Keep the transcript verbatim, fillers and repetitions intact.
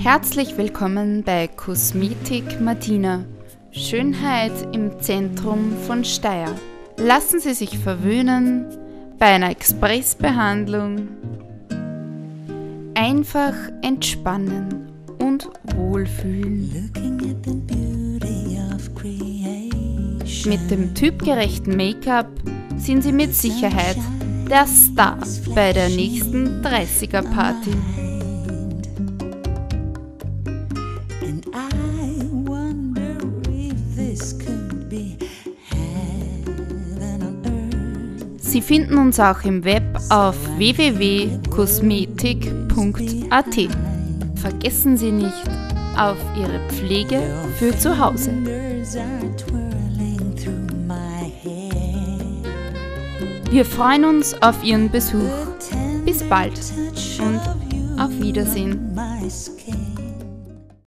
Herzlich willkommen bei Kosmetik Martina. Schönheit im Zentrum von Steyr. Lassen Sie sich verwöhnen bei einer Expressbehandlung. Einfach entspannen und wohlfühlen. Mit dem typgerechten Make-up sind Sie mit Sicherheit der Star bei der nächsten dreißiger-Party. Sie finden uns auch im Web auf w w w punkt kosmetik punkt a t. Vergessen Sie nicht auf Ihre Pflege für zu Hause. Wir freuen uns auf Ihren Besuch. Bis bald und auf Wiedersehen.